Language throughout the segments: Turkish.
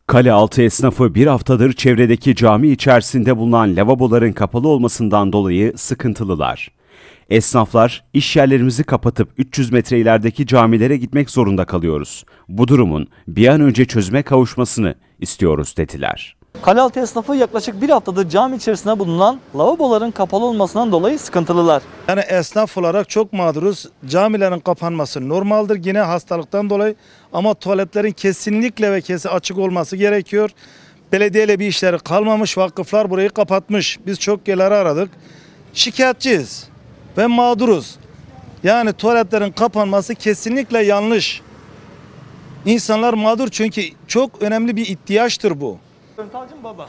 Kalealtı esnafı bir haftadır çevredeki cami içerisinde bulunan lavaboların kapalı olmasından dolayı sıkıntılılar. Esnaflar, iş yerlerimizi kapatıp 300 metre ilerideki camilere gitmek zorunda kalıyoruz. Bu durumun bir an önce çözüme kavuşmasını istiyoruz dediler. Kalealtı esnafı yaklaşık bir haftadır cami içerisinde bulunan lavaboların kapalı olmasından dolayı sıkıntılılar. Yani esnaf olarak çok mağduruz. Camilerin kapanması normaldir yine hastalıktan dolayı ama tuvaletlerin kesinlikle ve kesin açık olması gerekiyor. Belediyeyle bir işleri kalmamış, vakıflar burayı kapatmış. Biz çok yerleri aradık. Şikayetçiyiz ve mağduruz. Yani tuvaletlerin kapanması kesinlikle yanlış. İnsanlar mağdur çünkü çok önemli bir ihtiyaçtır bu. Tacım baba.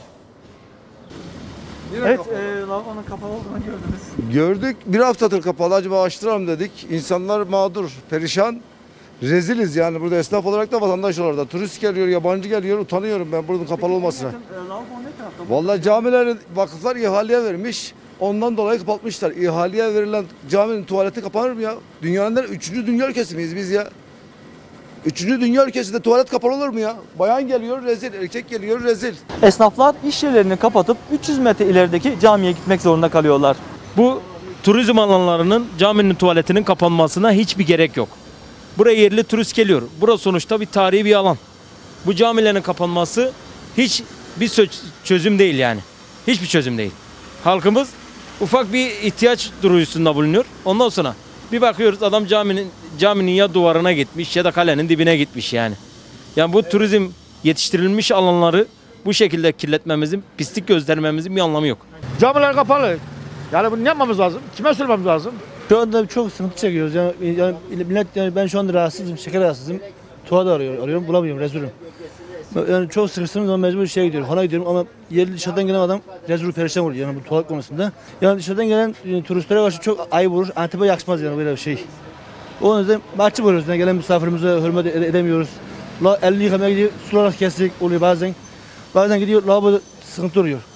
Evet, lavabonun kapalı olduğunu gördünüz. Gördük. Bir haftadır kapalı. Acaba açtıralım dedik. İnsanlar mağdur, perişan. Reziliz yani burada esnaf olarak da vatandaş olarak da. Turist geliyor, yabancı geliyor. Utanıyorum ben buranın kapalı olmasına. Lavabon ne tarafta? Vallahi camileri vakıflar ihaleye vermiş. Ondan dolayı kapatmışlar. İhaleye verilen caminin tuvaleti kapanır mı ya? Dünyanın 3. dünya ülkesiyiz biz ya. 3. dünya ülkesinde tuvalet kapalı olur mu ya? Bayan geliyor rezil, erkek geliyor rezil. Esnaflar iş yerlerini kapatıp 300 metre ilerideki camiye gitmek zorunda kalıyorlar. Bu turizm alanlarının caminin tuvaletinin kapanmasına hiçbir gerek yok. Buraya yerli turist geliyor. Burası sonuçta bir tarihi bir alan. Bu camilerin kapanması hiç bir çözüm değil yani. Hiçbir çözüm değil. Halkımız ufak bir ihtiyaç durumunda bulunuyor. Ondan sonra bir bakıyoruz adam caminin ya duvarına gitmiş ya da kalenin dibine gitmiş yani. Yani bu turizm yetiştirilmiş alanları bu şekilde kirletmemizin, pislik göstermemizin bir anlamı yok. Camiler kapalı. Yani bunu ne yapmamız lazım? Kime söylememiz lazım? Şu anda çok sıkıntı çekiyoruz. Yani millet, ben şu anda rahatsızım, şeker rahatsızım. Tuvalet arıyorum, bulamıyorum, rezilim. Yani çok sıkıştığım zaman mecbur şeye gidiyorum, hana gidiyorum ama yerli dışarıdan gelen adam rezil perişan oluyor yani bu tuvalet konusunda. Yani dışarıdan gelen turistlere karşı çok ayıp olur, Antep'e yakışmaz yani böyle bir şey. O yüzden mahcup oluyoruz, yani gelen misafirimize hürmet edemiyoruz. Elini yıkamaya gidiyor, sular kesik oluyor bazen. Bazen gidiyor, lavabo sıkıntı oluyor.